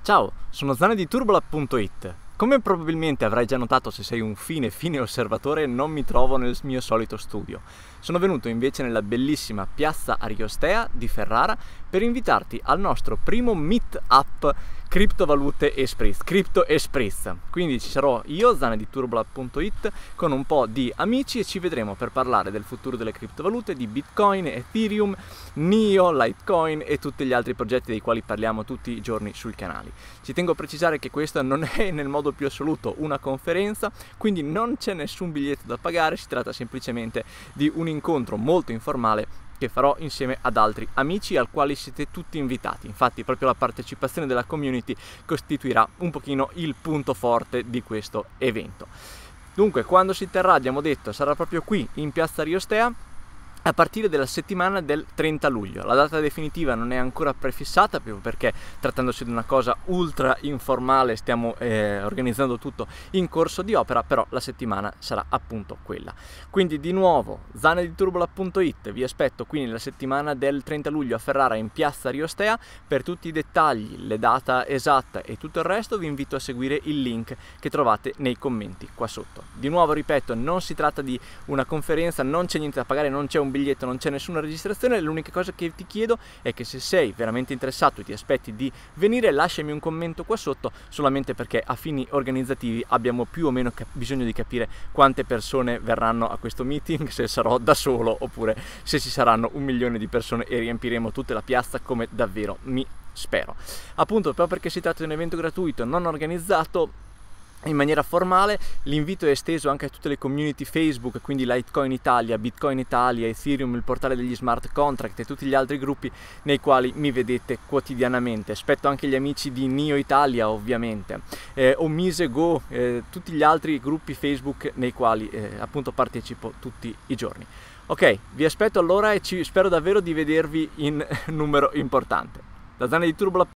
Ciao, sono Zane di Turbolab.it. Come probabilmente avrai già notato se sei un fine osservatore, non mi trovo nel mio solito studio. Sono venuto invece nella bellissima piazza Ariostea di Ferrara per invitarti al nostro primo meet-up Criptovalute e Spritz, Crypto e Spritz. Quindi ci sarò io, Zane di Turbolab.it, con un po' di amici e ci vedremo per parlare del futuro delle criptovalute, di Bitcoin, Ethereum, NIO, Litecoin e tutti gli altri progetti dei quali parliamo tutti i giorni sul canale. Ci tengo a precisare che questa non è nel modo più assoluto una conferenza, quindi non c'è nessun biglietto da pagare, si tratta semplicemente di un incontro molto informale che farò insieme ad altri amici al quali siete tutti invitati. Infatti proprio la partecipazione della community costituirà un pochino il punto forte di questo evento. Dunque, quando si terrà, abbiamo detto, sarà proprio qui in piazza Ariostea a partire dalla settimana del 30 luglio. La data definitiva non è ancora prefissata, proprio perché trattandosi di una cosa ultra informale stiamo organizzando tutto in corso di opera, però la settimana sarà appunto quella. Quindi di nuovo, Zane di Turbolab.it, vi aspetto qui nella settimana del 30 luglio a Ferrara in piazza Ariostea. Per tutti i dettagli, le data esatta e tutto il resto vi invito a seguire il link che trovate nei commenti qua sotto. Di nuovo ripeto, non si tratta di una conferenza, non c'è niente da pagare, non c'è un biglietto, non c'è nessuna registrazione. L'unica cosa che ti chiedo è che se sei veramente interessato e ti aspetti di venire, lasciami un commento qua sotto, solamente perché a fini organizzativi abbiamo più o meno bisogno di capire quante persone verranno a questo meeting, se sarò da solo oppure se ci saranno 1 milione di persone e riempiremo tutta la piazza come davvero mi spero. Appunto, proprio perché si tratta di un evento gratuito non organizzato in maniera formale, l'invito è esteso anche a tutte le community Facebook, quindi Litecoin Italia, Bitcoin Italia, Ethereum, il portale degli smart contract e tutti gli altri gruppi nei quali mi vedete quotidianamente. Aspetto anche gli amici di NIO Italia, ovviamente, o Misego, tutti gli altri gruppi Facebook nei quali appunto partecipo tutti i giorni. Ok, vi aspetto allora e spero davvero di vedervi in numero importante. Da Zane di Turbolab